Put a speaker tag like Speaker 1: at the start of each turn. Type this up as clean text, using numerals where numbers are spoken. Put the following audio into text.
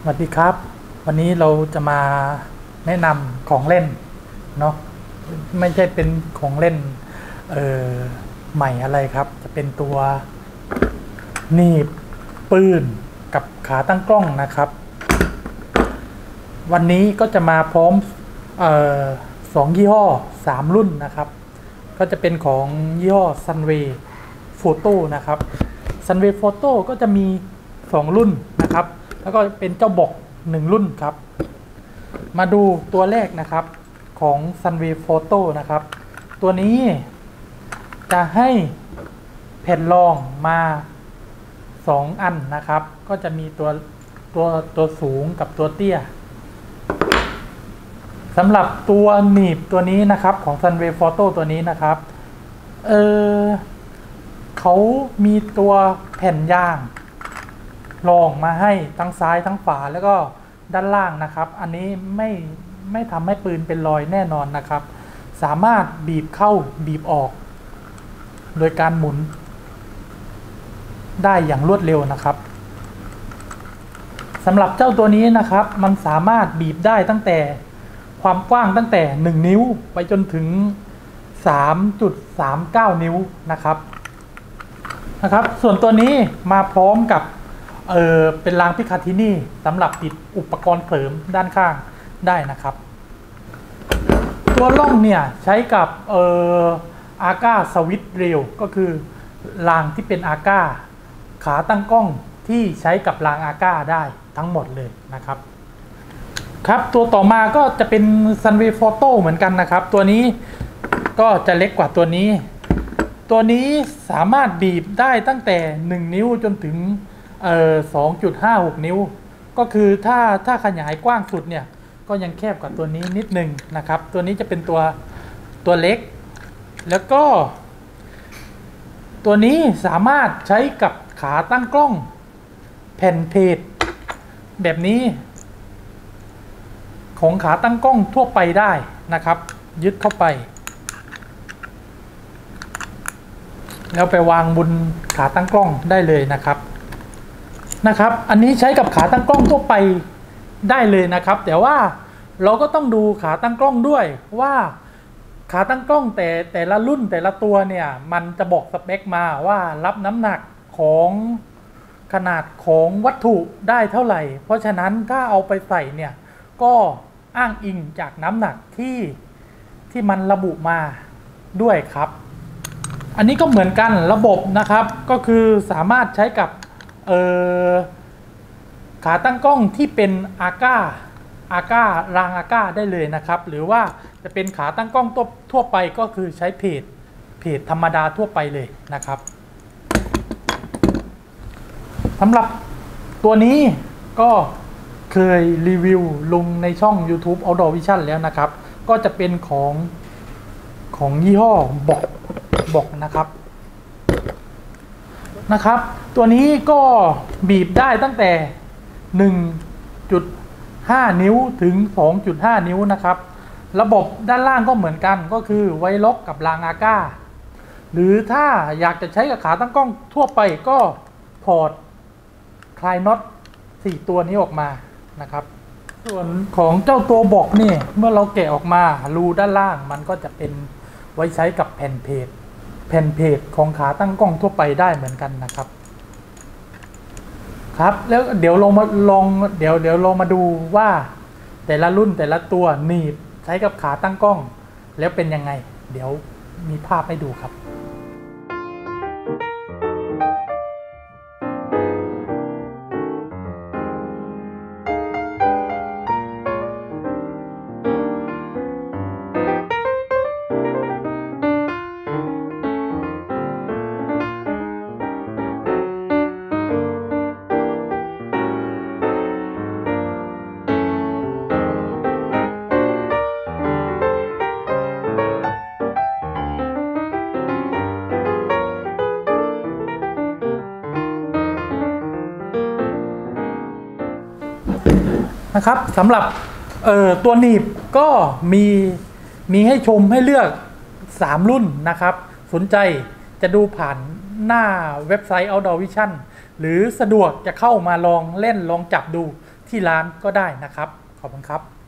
Speaker 1: สวัสดีครับวันนี้เราจะมาแนะนำของเล่นเนาะไม่ใช่เป็นของเล่นใหม่อะไรครับจะเป็นตัวหนีบปืนกับขาตั้งกล้องนะครับวันนี้ก็จะมาพร้อมสองยี่ห้อ3รุ่นนะครับก็จะเป็นของยี่ห้อ Sunway Photo นะครับ Sunway Photo ก็จะมี2รุ่นนะครับแล้วก็เป็นเจ้าบอก1รุ่นครับมาดูตัวแรกนะครับของ Sunway Photo นะครับตัวนี้จะให้แผ่นรองมา2อันนะครับก็จะมีตัวสูงกับตัวเตี้ยสำหรับตัวหนีบตัวนี้นะครับของ Sunway Photo ตัวนี้นะครับเขามีตัวแผ่นยางรองมาให้ทั้งซ้ายทั้งขวาแล้วก็ด้านล่างนะครับอันนี้ไม่ทำให้ปืนเป็นรอยแน่นอนนะครับสามารถบีบเข้าบีบออกโดยการหมุนได้อย่างรวดเร็วนะครับสำหรับเจ้าตัวนี้นะครับมันสามารถบีบได้ตั้งแต่ความกว้างตั้งแต่1นิ้วไปจนถึง 3.39 นิ้วนะครับส่วนตัวนี้มาพร้อมกับเป็นรางพิคาทินี่สำหรับติดอุปกรณ์เสริมด้านข้างได้นะครับตัวล่องเนี่ยใช้กับอาก้าสวิตเรลก็คือรางที่เป็นอาก้าขาตั้งกล้องที่ใช้กับรางอาก้าได้ทั้งหมดเลยนะครับตัวต่อมาก็จะเป็น Sunway Photo เหมือนกันนะครับตัวนี้ก็จะเล็กกว่าตัวนี้สามารถบีบได้ตั้งแต่1นิ้วจนถึง2.56 นิ้วก็คือถ้าขยายกว้างสุดเนี่ยก็ยังแคบกว่าตัวนี้นิดนึงนะครับตัวนี้จะเป็นตัวเล็กแล้วก็ตัวนี้สามารถใช้กับขาตั้งกล้องแผ่นเพจแบบนี้ของขาตั้งกล้องทั่วไปได้นะครับยึดเข้าไปแล้วไปวางบนขาตั้งกล้องได้เลยนะครับอันนี้ใช้กับขาตั้งกล้องทั่วไปได้เลยนะครับแต่ว่าเราก็ต้องดูขาตั้งกล้องด้วยว่าขาตั้งกล้องแต่ละรุ่นแต่ละตัวเนี่ยมันจะบอกสเปคมาว่ารับน้ำหนักของขนาดของวัตถุได้เท่าไหร่เพราะฉะนั้นถ้าเอาไปใส่เนี่ยก็อ้างอิงจากน้ำหนักที่มันระบุมาด้วยครับอันนี้ก็เหมือนกันระบบนะครับก็คือสามารถใช้กับขาตั้งกล้องที่เป็นอาก้ารางอาก้าได้เลยนะครับหรือว่าจะเป็นขาตั้งกล้องทั่วไปก็คือใช้เพจธรรมดาทั่วไปเลยนะครับสำหรับตัวนี้ก็เคยรีวิวลงในช่อง YouTube Outdoor Vision แล้วนะครับก็จะเป็นของยี่ห้อบอกนะครับตัวนี้ก็บีบได้ตั้งแต่ 1.5 นิ้วถึง 2.5 นิ้วนะครับระบบด้านล่างก็เหมือนกันก็คือไว้ล็อกกับรางอาก้าหรือถ้าอยากจะใช้กับขาตั้งกล้องทั่วไปก็ถอดคลายน็อต4ตัวนี้ออกมานะครับส่วนของเจ้าตัวบอกนี่เมื่อเราแกะออกมารูด้านล่างมันก็จะเป็นไว้ใช้กับแผ่นเพจของขาตั้งกล้องทั่วไปได้เหมือนกันนะครับแล้วเดี๋ยวเรามาดูว่าแต่ละรุ่นแต่ละตัวหนีบใช้กับขาตั้งกล้องแล้วเป็นยังไงเดี๋ยวมีภาพให้ดูครับสำหรับตัวหนีบก็มีให้ชมให้เลือก3รุ่นนะครับสนใจจะดูผ่านหน้าเว็บไซต์ Outdoor Vision หรือสะดวกจะเข้ามาลองเล่นลองจับดูที่ร้านก็ได้นะครับขอบคุณครับ